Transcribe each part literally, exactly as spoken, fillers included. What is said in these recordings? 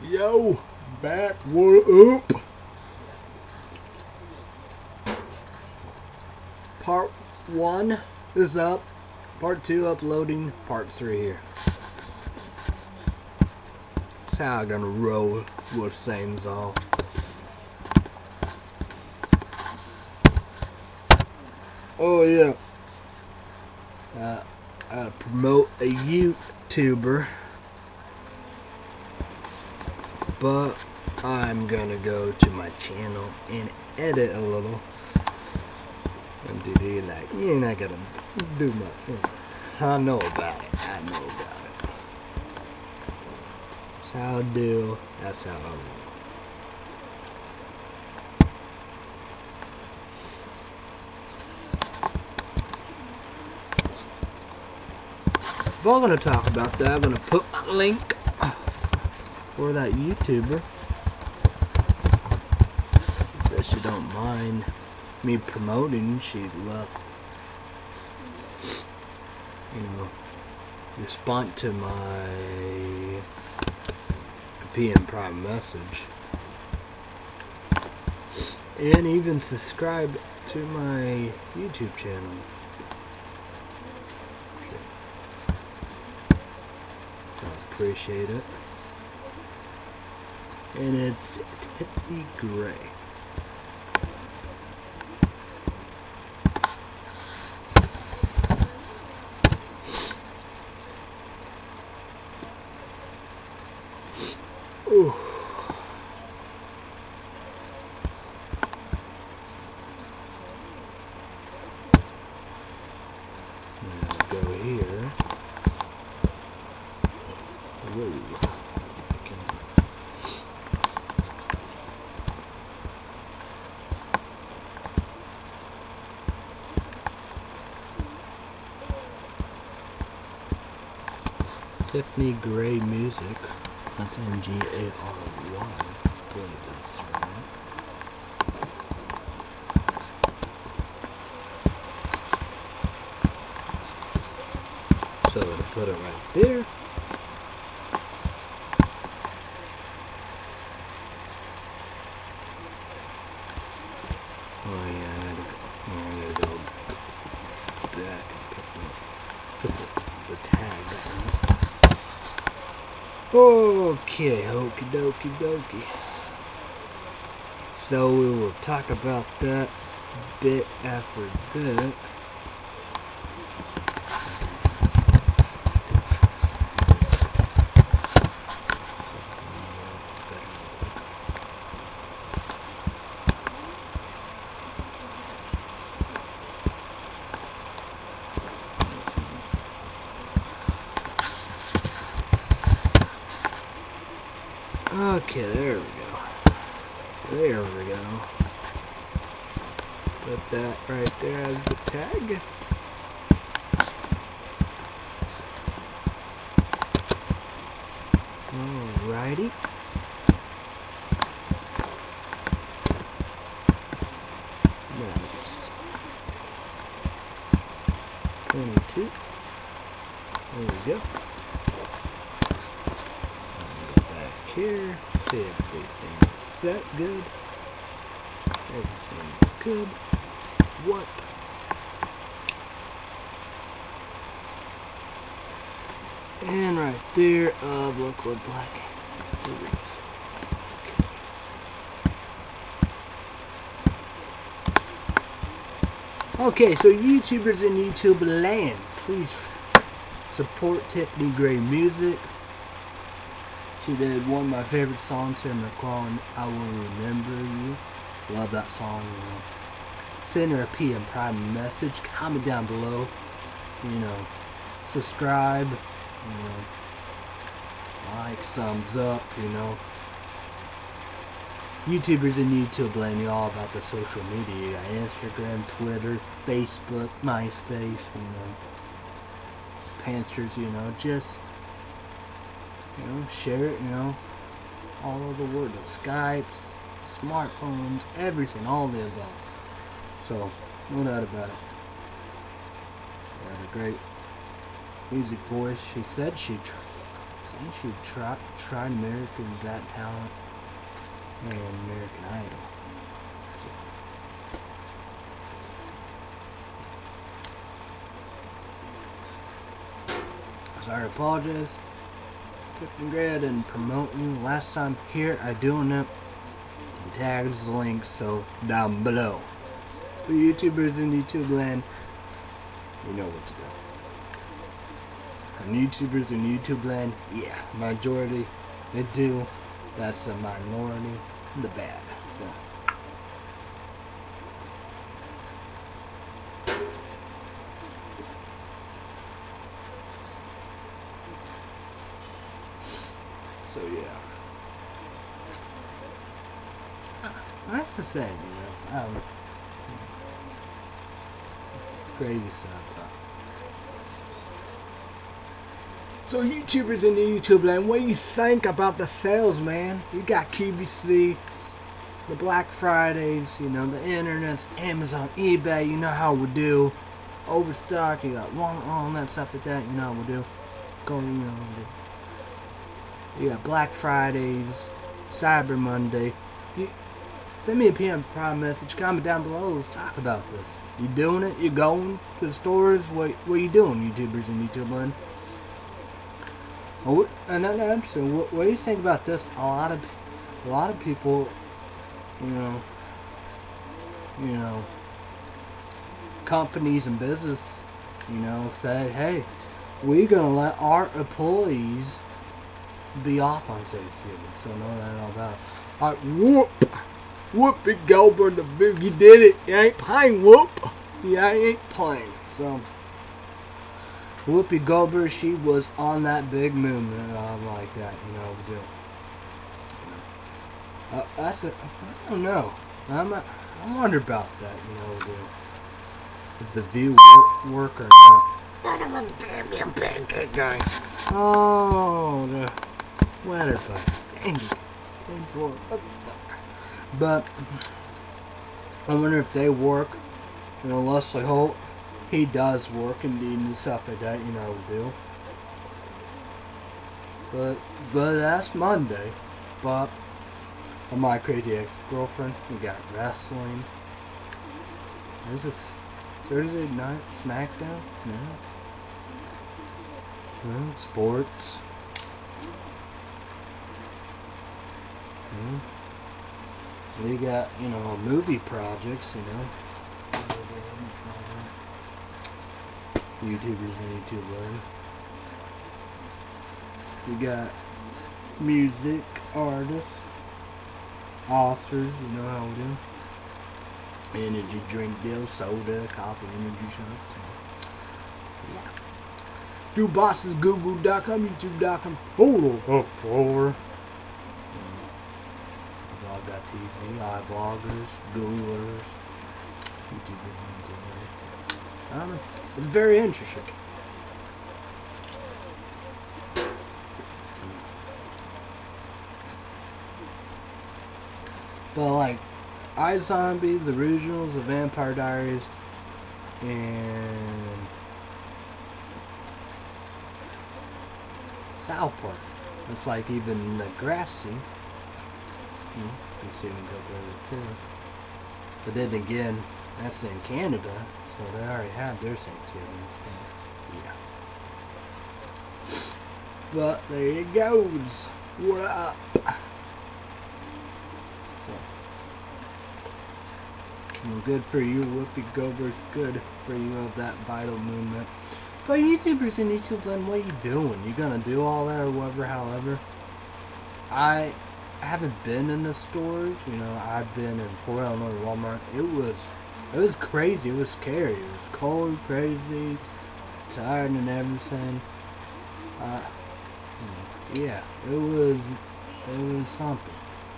Yo, back, what up? Part one is up. Part two uploading. Part three here. That's how I'm gonna roll with things all. Oh yeah. Uh, I promote a YouTuber. But I'm gonna go to my channel and edit a little. And do the like, you're not gonna do much. I know about it. I know about it. That's how I do. That's how I roll. If I'm gonna talk about that, I'm gonna put my link for that YouTuber. Bet she don't mind me promoting. She'd love, you know, respond to my P M Prime message, and even subscribe to my YouTube channel. I appreciate it. And it's Tiffany Gray. Ooh. Now go here. Whoa. Tiffany Gray Music. That's M G A R Y. So to put it right there. Oh yeah, I gotta go. Yeah, I gotta go back and put the, put the, the tag on. Okay, okie dokie dokie. So we will talk about that bit after bit. Okay, there we go. There we go. Put that right there as the tag. Alrighty. Nice. twenty-two. There we go. Here, everything's set good. Everything's good. What? And right there, uh, Blood Club Black. Okay, so YouTubers in YouTube land, please support Tiffany Gray Music. She did one of my favorite songs here, McCall, I Will Remember You. Love that song. You know. Send her a P M Prime message. Comment down below. You know, subscribe. You know, like, thumbs up. You know, YouTubers in YouTube blame you all about the social media. You got Instagram, Twitter, Facebook, MySpace. You know, Pansters. You know, just. You know, share it, you know, all over the world, the Skypes, smartphones, everything, all the above. So, no doubt about it. She had a great music voice. She said she tried. So, You should try try America's Got Talent and American Idol. Sorry, I apologize. Captain Gray, I didn't promote you last time. Here, I doing it. The tags, the links, so down below. For YouTubers in YouTube land, you know what to do. And YouTubers in YouTube land, yeah, majority, they do. That's the minority, the bad. So. So yeah, that's the same, you know. I don't know. Crazy stuff. So YouTubers in the YouTube land, what do you think about the sales, man? You got Q V C, the Black Fridays, you know, the internet's Amazon, eBay, you know how we do. Overstock, you got one, all that stuff like that, you know how we do. Go, you know how we do. You got Black Fridays, Cyber Monday. You, send me a P M prime message, comment down below, let's talk about this. You doing it? You going to the stores? What, what are you doing, YouTubers in YouTube land? Oh, another episode. What, what do you think about this? A lot of, a lot of people, you know, you know, companies and business, you know, said, hey, we're gonna let our employees be off on Thanksgiving, so know that all about. Alright, whoop, whoop it, Goldberg, the big, you did it. You ain't playing, whoop. Yeah, I ain't playing. So, Whoopi Goldberg, she was on that big movement, uh, like that, you know, do. Uh, that's a, I don't know. I'm, a, I wonder about that, you know, do. If the view work, work or not. Son of a damn pancake guy. Oh, the. Weather fire. Dang it. But I wonder if they work. You know, Leslie Holt, he does work indeed and stuff like that, you know, do. But but that's Monday. But on My Crazy Ex-Girlfriend, we got wrestling. Is this Thursday night SmackDown? No. No. Sports. Hmm. We got, you know, movie projects, you know. YouTubers and YouTube. We got music artists, authors, you know how we do. Energy drink deals, soda, coffee, energy shots. So. Yeah. Do bosses, google dot com, youtube dot com, photo up for. Vlog dot T V, iBloggers, Googlers, YouTubers, I don't know. It's very interesting. But like iZombie, The Originals, The Vampire Diaries, and South Park. It's like even the Grassy. You know, you see them go there too. But then again, that's in Canada, so they already had their Thanksgiving stuff. Yeah. But there it goes. What up? Well, good for you, Whoopi Goldberg. Good for you of that vital movement. But YouTubers in YouTube land, what are you doing? You gonna do all that or whatever, however? I haven't been in the stores. You know, I've been in Fort Illinois Walmart. It was, it was crazy. It was scary. It was cold, crazy, tired and everything. Uh, yeah, it was, it was something.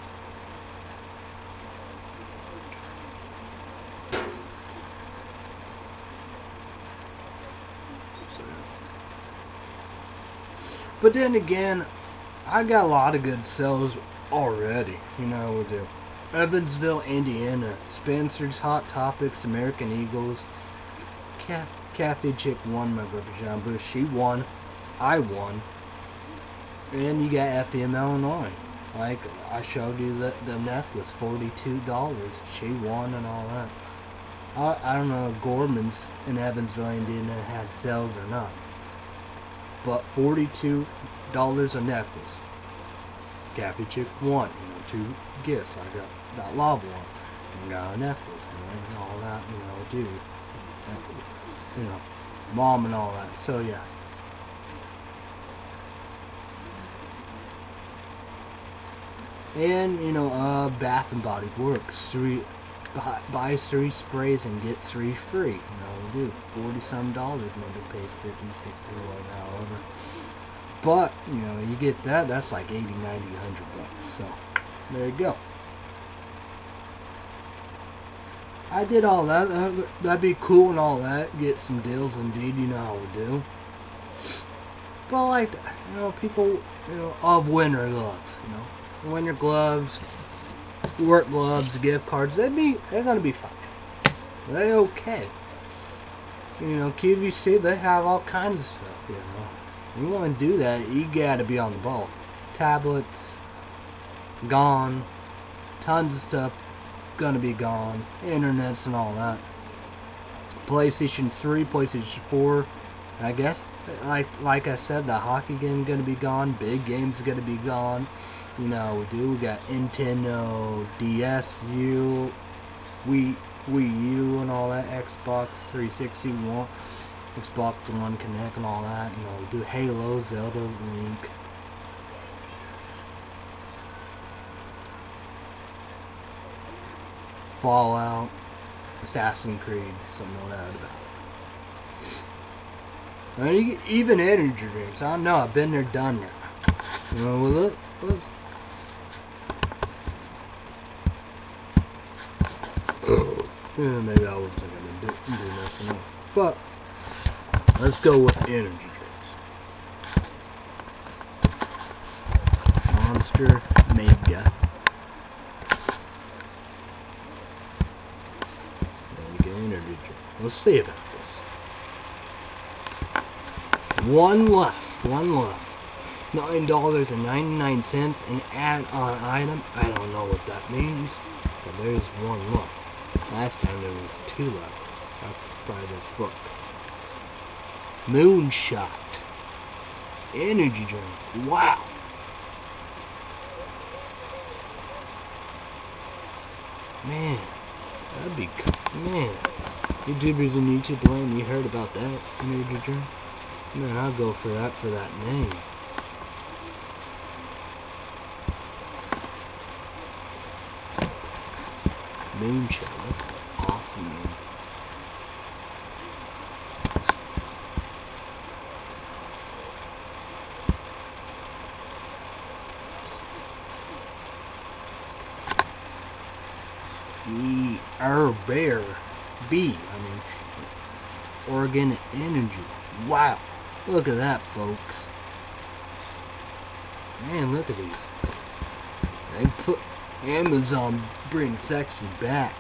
But then again, I got a lot of good sales already. You know what we do. Evansville, Indiana. Spencer's, Hot Topics, American Eagles. Cafe Chick won my brother John Bush. She won. I won. And you got F E M Illinois. Like I showed you the, the necklace, forty-two dollars. She won and all that. I, I don't know if Gorman's in Evansville, Indiana had sales or not. But forty-two dollars a necklace. Cappy Chick won. You know, two gifts. I got that lava one. And got a necklace. And all that, you know, dude. You know, mom and all that. So yeah. And you know, uh, Bath and Body Works. Three buy, buy three sprays and get three free. You know, do forty some dollars. Maybe pay fifty, sixty, or however. But you know, you get that. That's like eighty, ninety, a hundred bucks. So there you go. I did all that. That'd be cool and all that. Get some deals indeed. You know how we do. But like, you know, people, you know, of winter gloves. You know, winter gloves, work gloves, gift cards. They'd be, they're gonna be fine. They okay. You know, Q V C. They have all kinds of stuff. You know, you want to do that, you gotta be on the ball. Tablets, gone. Tons of stuff. Gonna be gone. Internets and all that. PlayStation three, PlayStation four. I guess, like like I said, the hockey game gonna be gone. Big games gonna be gone. You know, we do. We got Nintendo, D S, U, Wii, Wii U, and all that. Xbox three sixty, One, Xbox One Connect, and all that. You know, we do Halo, Zelda, Link. Fallout, Assassin's Creed, something no doubt about it. And even energy drinks. I don't know. I've been there, done that. You know, well, look, look. Yeah, maybe I wasn't gonna do, do nothing else. But let's go with energy drinks. Monster Mega. Energy drink. Let's see about this. One left. One left. Nine dollars and ninety-nine cents. An add-on item. I don't know what that means, but there's one left. Last time there was two left. That's probably as fuck. Moonshot. Energy drink. Wow. Man. That'd be cool. Man. YouTubers in YouTube land, you heard about that energy drink? Man, I'll go for that for that name. Moonshot. That's awesome, man. E R Bear B. I mean, Oregon Energy. Wow. Look at that, folks. Man, look at these. They put Amazon bring sexy back.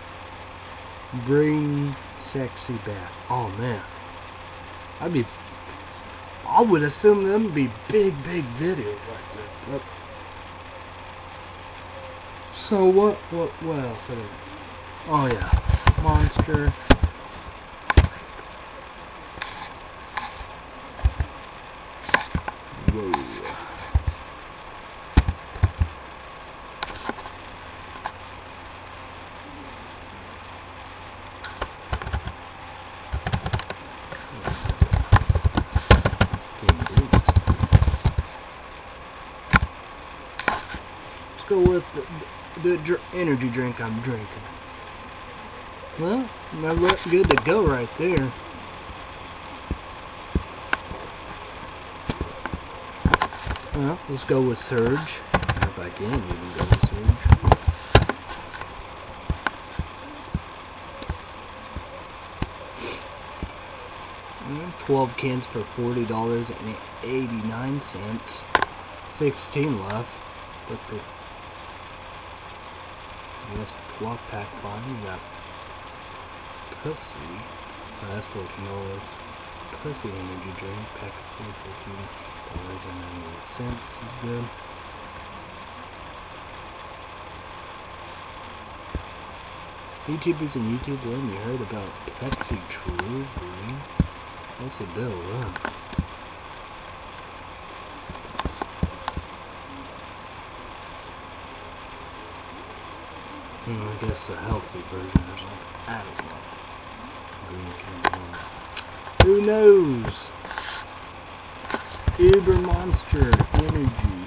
Bring sexy back. Oh man. I'd be I would assume them would be big, big videos like that. Look. So what what what else are there? Oh yeah. Monster. Whoa. Let's go with the, the dr energy drink I'm drinking. Well, that looks good to go right there. Well, let's go with Surge. If I can even go with Surge. twelve cans for forty dollars and eighty-nine cents. sixteen left. But the this twelve pack fine. We got Pussy. Oh, that's fourteen dollars. Pussy energy drink. Pack of four fifteen. Doesn't make any sense. Is good. YouTubers and YouTube Land, you heard about Pepsi True Green? That's a deal, run. Hmm, I guess the healthy version or something. I don't know. Green can Who knows? Uber Monster Energy.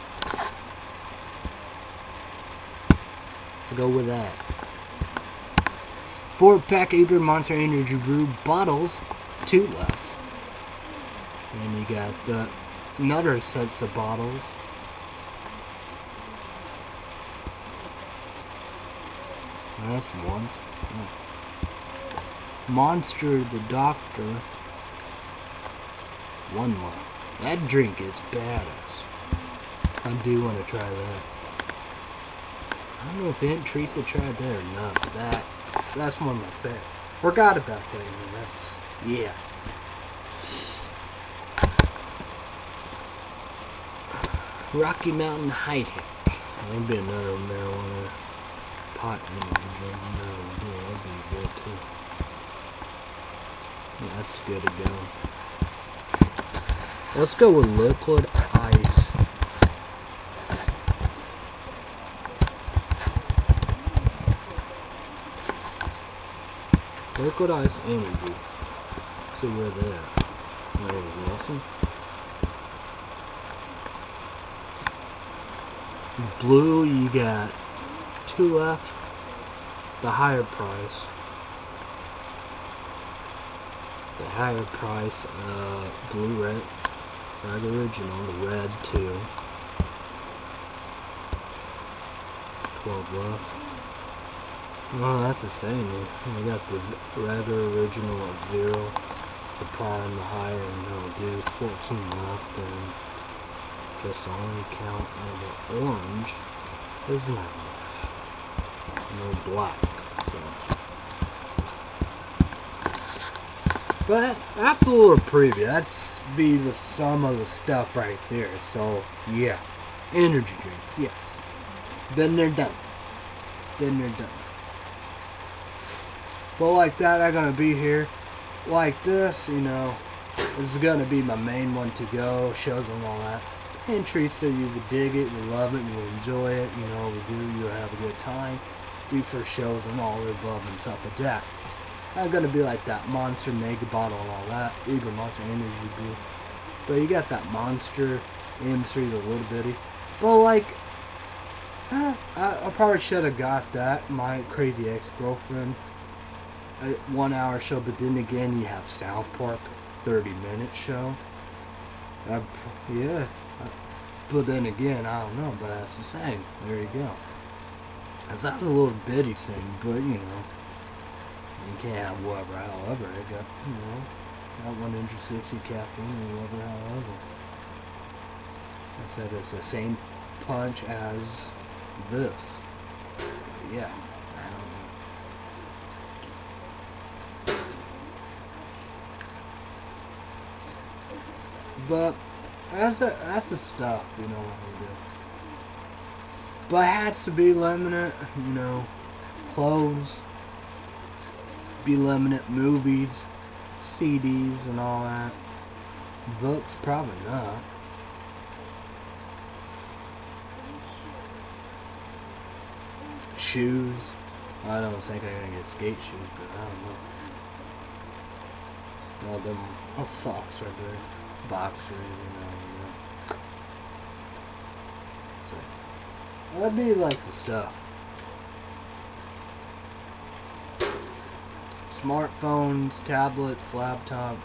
Let's go with that. Four pack Uber Monster Energy Brew bottles, two left. And you got the another sets of bottles. That's one. Monster the Doctor, one left. That drink is badass. I do want to try that. I don't know if Aunt Teresa tried that or not, but that that's one of my favorites. Forgot about that. I mean, that's yeah. Rocky Mountain High Tech. That'd be another marijuana pot energy drink. No, yeah, that'd be good too. Yeah, that's good to go. Let's go with liquid ice. Liquid ice energy. See where they're at. Where is Wilson? Blue, you got two left. The higher price. The higher price, uh, blue, red, red original, the red two. twelve left. Well, that's the same. We got the regular original of zero, the prime, the higher, and that'll do fourteen left, and guess the only count of the orange is nine left. No black, so. But that's a little preview. That's be the sum of the stuff right there. So yeah, energy drinks, yes. Been there, done. Been there, done. But like that, I'm gonna be here. Like this, you know, this is gonna be my main one to go. Shows and all that. And Teresa, you would dig it, you love it, you will enjoy it. You know, we do. You'll have a good time. Do for shows and all the above and stuff like that. I'm gonna be like that Monster Mega Bottle and all that. Uber Monster Energy Brew. But you got that Monster M three, the little bitty. But like, eh, I, I probably should have got that. My crazy ex-girlfriend. A one hour show, but then again, you have South Park, thirty minute show. I, yeah. I, but then again, I don't know, but that's the same. There you go. That's not a little bitty thing, but you know. You can't have whatever, however, I got, you know, got one hundred sixty caffeine or whatever, however. I said it's the same punch as this. Yeah, I don't know. But that's the, that's the stuff, you know, what we do. But it has to be limited, you know, clothes. Be limited, movies, C Ds and all that. Books, probably not. Shoes. I don't think I'm gonna get skate shoes, but I don't know. All them all socks right there. Boxers, you know. You know. So, that'd be like the stuff. Smartphones, tablets, laptops,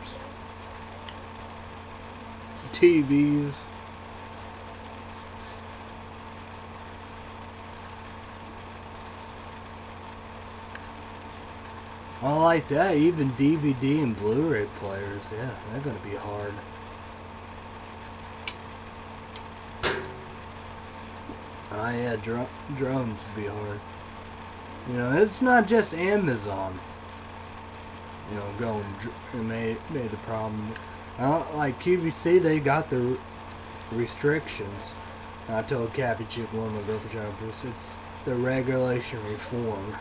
T Vs. I like that. Even D V D and Blu-ray players. Yeah, they're gonna be hard. Oh yeah, dr drones would be hard. You know, it's not just Amazon. You know, going and made made a problem. Uh, like Q V C, they got the restrictions. I told Cappy Chick one of my girlfriend it's the regulation reform.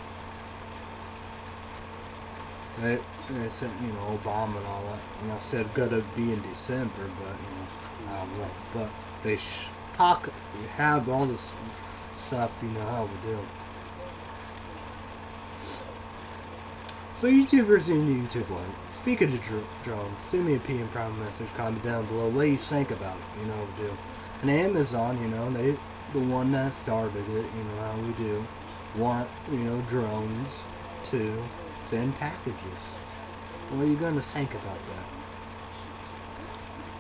They, they said, you know, Obama and all that. And I said, gotta be in December, but, you know, I don't know. But they sh talk, you have all this stuff, you know how we do. So YouTubers in YouTube land, speak of the dr drone, send me a P M private message, comment down below what you think about it, you know how we do. And Amazon, you know, they, the one that started it, you know how we do, want, you know, drones to send packages. What are you gonna think about that?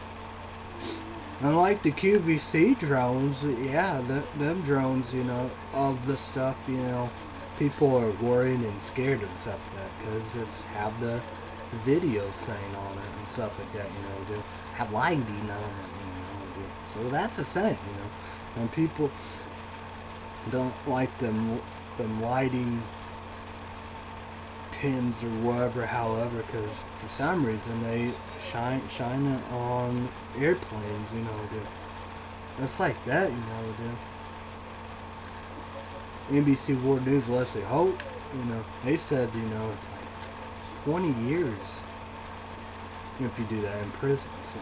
Unlike the Q V C drones, yeah, the, them drones, you know, of the stuff, you know, people are worried and scared and stuff like that because it's have the video thing on it and stuff like that, you know, do have lighting on it, you know, do. So that's a thing, you know, and people don't like them, them lighting pins or whatever, however, because for some reason they shine shine it on airplanes, you know, do. It's like that, you know, do. N B C World News, Leslie Holt, you know, they said, you know, twenty years if you do that in prison. So.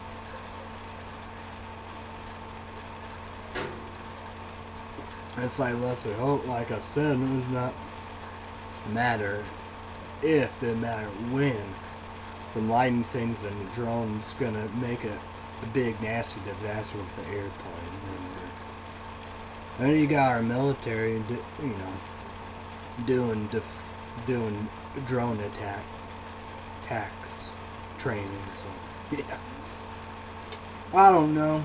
It's like Leslie Holt, like I said, it does not matter if, it matter when. The lighting things and the drone's gonna make a, a big nasty disaster with the airplane. And then you got our military, you know, doing def doing drone attack attacks training. So yeah, I don't know.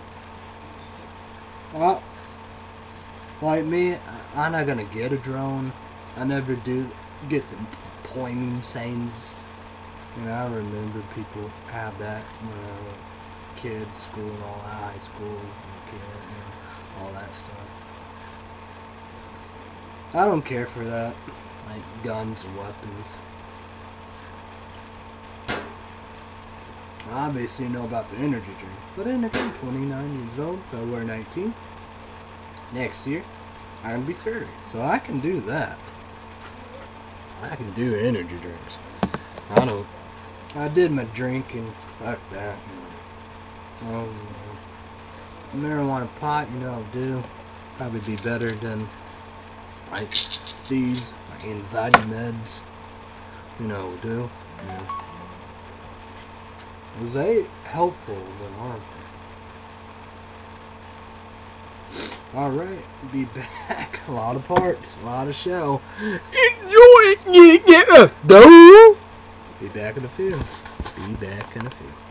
Well, like me, I'm not gonna get a drone. I never do get the pointing things. You know, I remember people have that when I was a kid, school and all that, high school, kid, you know, all that stuff. I don't care for that, like guns and weapons. Obviously, you know about the energy drink, but then again, twenty-nine years old, February nineteenth, next year, I'm gonna be thirty, so I can do that. I can do energy drinks. I don't. I did my drinking like that. You know. Um, marijuana pot, you know, I'll do. Probably be better than like these, like anxiety meds. You know, do. You know. Was they helpful than harmful? Alright, be back. A lot of parts, a lot of show. Enjoy it, get up, though. Be back in a few. Be back in a few.